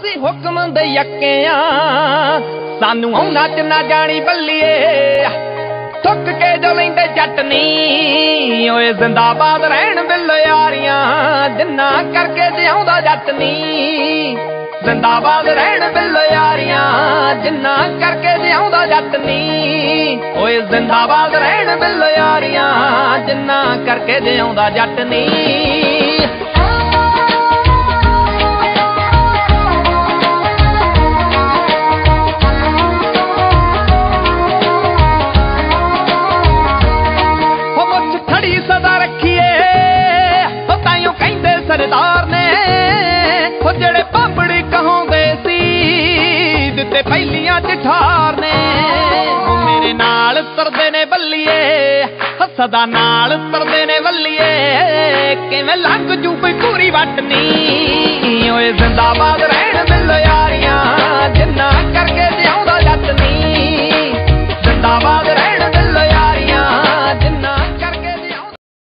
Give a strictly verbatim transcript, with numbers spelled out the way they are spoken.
ਅਸੀਂ ਹੁਕਮ ਦੇ ਯੱਕਿਆਂ ਸਾਨੂੰ ਉਹਨਾਂ ਚ ਨਾ ਜਾਣੀ ਬੱਲੀਏ ਥੁੱਕ ਕੇ ਜੋ ਲੈਂਦੇ ਜੱਟ ਨੀ ਓਏ ਜ਼ਿੰਦਾਬਾਦ ਰਹਿਣ ਬਿੱਲ ਯਾਰੀਆਂ ਜਿੰਨਾ ਕਰਕੇ ਜਿਉਂਦਾ ਜੱਟ ਨੀ ਜ਼ਿੰਦਾਬਾਦ ਰਹਿਣ ਬਿੱਲ ਯਾਰੀਆਂ ਜਿੰਨਾ ਕਰਕੇ ਜਿਉਂਦਾ ਜੱਟ ਨੀ ਓਏ ਜ਼ਿੰਦਾਬਾਦ ਰਹਿਣ ਬਿੱਲ ਯਾਰੀਆਂ ਜਿੰਨਾ ਕਰਕੇ ਜਿਉਂਦਾ ਜੱਟ ਨੀ ਸਦਾ ਰੱਖੀਏ ਉਹ ਤਾਈਓ ਕਹਿੰਦੇ ਸਰਦਾਰ ਨੇ ਉਹ ਜਿਹੜੇ ਪਾਪੜੀ ਕਹਾਉਂਦੇ ਸੀ ਦਿੱਤੇ ਪਹਿਲੀਆਂ ਚ ਠਾਰ ਨੇ ਉਹ ਮੇਰੇ ਨਾਲ ਤਰਦੇ ਨੇ ਬੱਲੀਏ ਸਦਾ ਨਾਲ ਤਰਦੇ ਨੇ ਬੱਲੀਏ ਕਿਵੇਂ ਲੰਘ ਜੂ ਕੋਈ ਪੂਰੀ ਵੱਟ ਨੀ ਓਏ ਜ਼ਿੰਦਾਬਾਦ